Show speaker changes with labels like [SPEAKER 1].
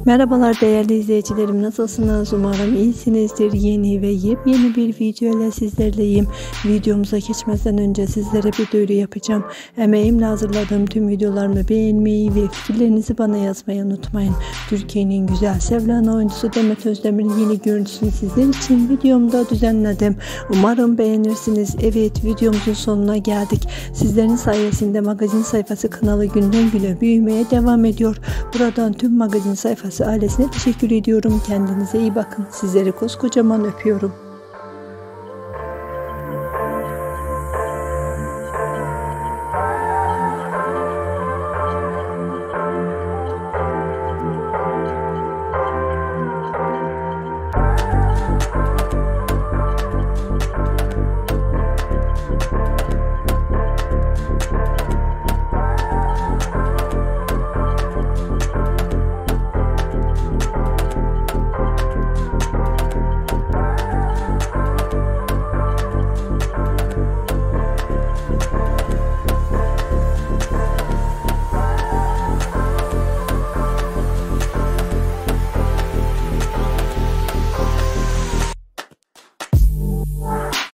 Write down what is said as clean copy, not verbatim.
[SPEAKER 1] Merhabalar değerli izleyicilerim, nasılsınız? Umarım iyisinizdir. Yeni ve yepyeni bir video ile sizlerleyim. Videomuza geçmeden önce sizlere bir duyuru yapacağım. Emeğimle hazırladığım tüm videolarımı beğenmeyi ve fikirlerinizi bana yazmayı unutmayın. Türkiye'nin güzel sevilen oyuncusu Demet Özdemir'in yeni görüntüsünü sizler için videomda düzenledim. Umarım beğenirsiniz. Evet, videomuzun sonuna geldik. Sizlerin sayesinde magazin sayfası kanalı günden güne büyümeye devam ediyor. Buradan tüm magazin sayfası ailesine teşekkür ediyorum. Kendinize iyi bakın. Sizleri koskocaman öpüyorum.